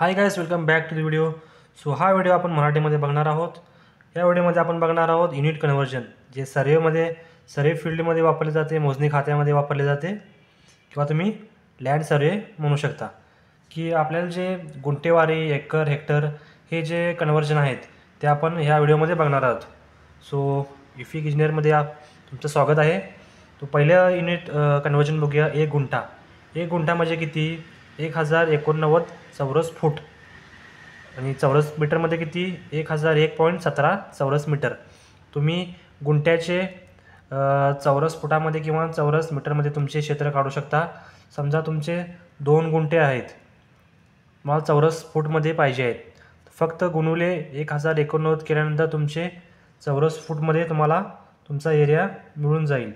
High guys, welcome back to the video. So हा video आपण मराठीमध्ये बघणार आहोत. या व्हिडिओमध्ये आपण बघणार आहोत युनिट कन्व्हर्जन, जे सर्वे फील्डमध्ये वापरले जाते, मोजणी खात्यामध्ये वापरले जाते, किंवा तुम्ही लँड सर्वे म्हणू शकता. की आपल्याला जे गुंठेवारी, एकर, हेक्टर हे जे कन्व्हर्जन आहेत ते आपण ह्या व्हिडिओमध्ये बघणार आहोत. सो इफिक इंजिनियरमध्ये तुमचं स्वागत आहे. तो पहिलं युनिट कन्व्हर्जन बघूया. एक गुंठा म्हणजे किती? 1089 चौरस फूट. आणि चौरस मीटरमध्ये किती? 1001.17 चौरस मीटर. तुम्ही गुंठ्याचे चौरस फुटामध्ये किंवा चौरस मीटरमध्ये तुमचे क्षेत्र काढू शकता. समजा तुमचे 2 गुंठे आहेत, मला चौरस फूटमध्ये पाहिजे आहेत. फक्त गुणुले 1089 केल्यानंतर तुमचे चौरस फूटमध्ये तुम्हाला तुमचा एरिया मिळून जाईल.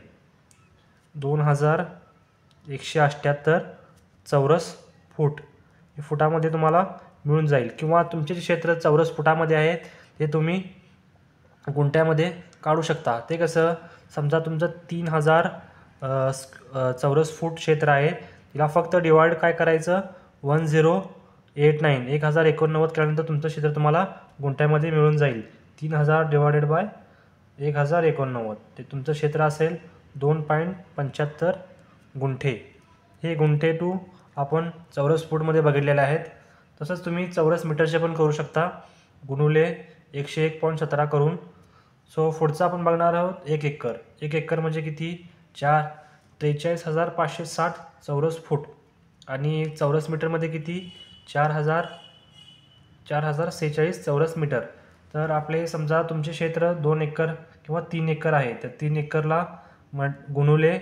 2178 चौरस फूट हे फुटामध्ये तुम्हाला मिळून जाईल. किंवा तुमचे जे क्षेत्र चौरस फुटामध्ये आहे ते तुम्ही गुंठ्यामध्ये काढू शकता. ते कसं? समजा तुमचं 3000 चौरस फूट क्षेत्र आहे, तिला फक्त डिवाइड काय करायचं? 1089 केल्यानंतर तुमचं क्षेत्र तुम्हाला गुंठ्यामध्ये मिळून जाईल. 3000 डिवायडेड बाय 1089 ते तुमचं क्षेत्र असेल 2.75 गुंठे. हे गुंठे टू आपण चौरस फूटमध्ये बघितलेले आहेत. तसंच तुम्ही चौरस मीटरचे पण करू शकता, गुणुले 101.17 करून. सो पुढचं आपण बघणार आहोत एक एकर म्हणजे किती? 43,560 चौरस फूट. आणि चौरस मीटरमध्ये किती? 4,046 चौरस मीटर. तर आपले समजा तुमचे क्षेत्र 2 एकर किंवा 3 एकर आहे, तर 3 एकरला गुणुले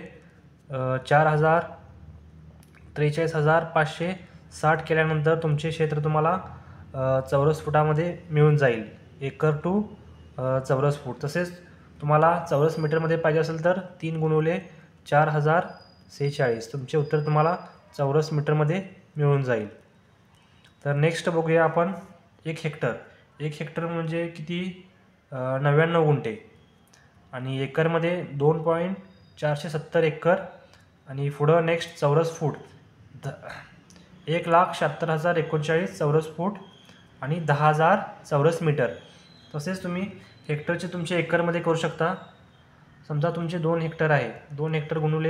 43,560 केल्यानंतर तुमचे क्षेत्र तुम्हाला चौरस फुटामध्ये मिळून जाईल. एकर टू चौरस फूट. तसेच तुम्हाला चौरस मीटरमध्ये पाहिजे असेल तर 3 गुणुले 4,046 तुमचे उत्तर तुम्हाला चौरस मीटरमध्ये मिळून जाईल. तर नेक्स्ट बघूया आपण एक हेक्टर म्हणजे किती? 99 गुंठे. आणि एकरमध्ये 2.470 एकर. आणि पुढं नेक्स्ट चौरस फूट 1,76,039 चौरस फूट आणि 10,000 चौरस मीटर. तसेच तुम्ही हेक्टरचे तुमचे एकरमध्ये करू शकता. समजा तुमचे 2 हेक्टर आहे, 2 हेक्टर गुणुले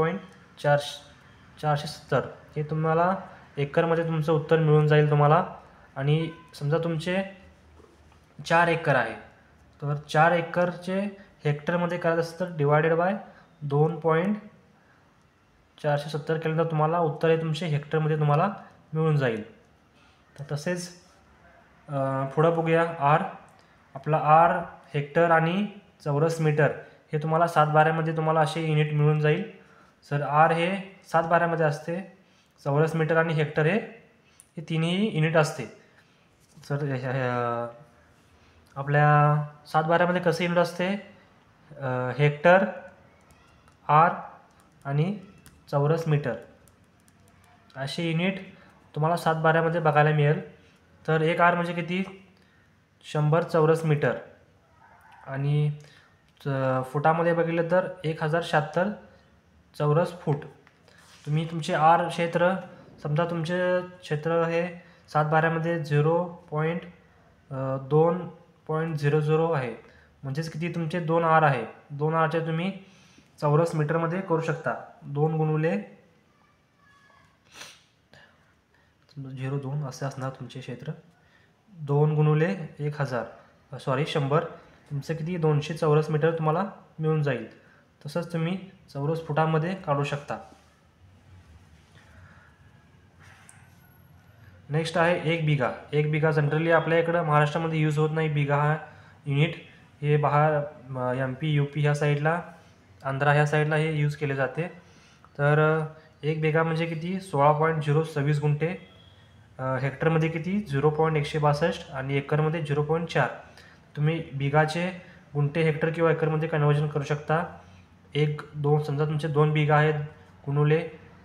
2.470 हे तुम्हाला एकरमध्ये तुमचं उत्तर मिळून जाईल तुम्हाला. आणि समजा तुमचे 4 एकर आहे, तर 4 एकरचे हेक्टरमध्ये करायचं असेल तर डिवायडेड बाय 2.470 केल्यानंतर तुम्हाला उत्तर हे तुमचे हेक्टरमध्ये तुम्हाला मिळून जाईल. तर तसेच पुढं बघूया आपला आर हेक्टर आणि चौरस मीटर हे तुम्हाला 7/12मध्ये तुम्हाला असे युनिट मिळून जाईल. सर आर हे 7/12मध्ये असते, चौरस मीटर आणि हेक्टर हे तिन्ही युनिट असते. सर आपल्या 7/12मध्ये कसं युनिट असते? हेक्टर, आर आणि चौरस मीटर असे युनिट तुम्हाला 7/12मध्ये बघायला मिळेल. तर एक आर म्हणजे किती? 100 चौरस मीटर. आणि फुटामध्ये बघितलं तर 1076 चौरस फूट. तुम्ही तुमचे आर क्षेत्र, समजा तुमचे क्षेत्र हे 7/12मध्ये 0.2.00 आहे, म्हणजेच किती? तुमचे 2 आर आहे. 2 आरचे तुम्ही चौरस मीटरमध्ये करू शकता. 2 गुणुले 0.2 असे असणार तुमचे क्षेत्र. 2 गुणुले 100 तुमचं किती? 200 चौरस मीटर तुम्हाला मिळून जाईल. तसंच तुम्ही चौरस फुटामध्ये काढू शकता. नेक्स्ट आहे एक बिघा. जनरली आपल्या इकडं महाराष्ट्रामध्ये यूज होत नाही बिघा हा युनिट. हे MP, UP ह्या साईडला, आंध्रा ह्या साईडला हे यूज केले जाते. तर एक बिघा म्हणजे किती? 16.026 गुंठे. हेक्टरमध्ये किती? 0.162 आणि एकरमध्ये 0.4. तुम्ही बिघाचे गुंठे, हेक्टर किंवा एकरमध्ये कन्वर्जन करू शकता. 1-2 समजा तुमचे 2 बिघा आहेत, गुणुले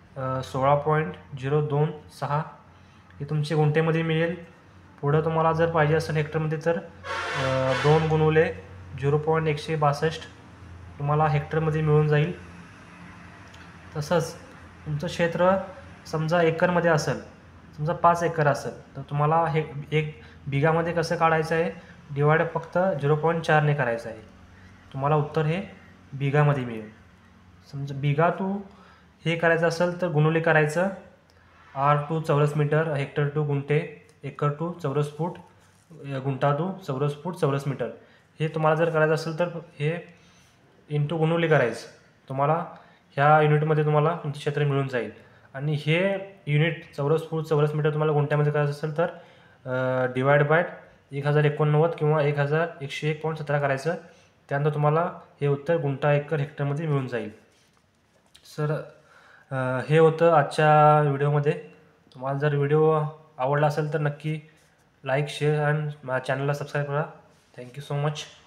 16.026 हे तुमचे गुंठेमध्ये मिळेल. पुढं तुम्हाला जर पाहिजे असेल हेक्टरमध्ये तर 2 गुणुले 0.162 तुम्हाला हेक्टरमध्ये मिळून जाईल. तसंच तुमचं क्षेत्र समजा एकरमध्ये असेल समजा 5 एकर असेल तर तुम्हाला हे 1 बिघामध्ये कसं काढायचं आहे, डिवाइड फक्त 0.4ने करायचं आहे. तुम्हाला उत्तर हे बिघामध्ये मिळेल. समजा बिघा टू हे करायचं असेल तर गुणुले करायचं, आर टू चौरस मीटर, हेक्टर टू गुंठे, एकर टू चौरस फूट, गुंठा टू चौरस फूट चौरस मीटर. हे तुम्हाला जर करायचं असेल तर हे इंटू गुणुले करायचं. तुम्हाला ह्या युनिटमध्ये तुम्हाला तुमचं क्षेत्र मिळून जाईल. आणि हे युनिट चौरस फूट चौरस मीटर तुम्हाला गुंठ्यामध्ये करायचं असेल तर डिवाइड बाय 1089 किंवा 1101.17 करायचं. त्यानंतर तुम्हाला हे उत्तर गुंठा एकर हेक्टरमध्ये मिळून जाईल. सर हे होतं आजच्या व्हिडिओमध्ये. तुम्हाला जर व्हिडिओ आवडला असेल तर नक्की लाईक शेअर आणि माझ्या चॅनलला सबस्क्राईब करा. Thank you so much.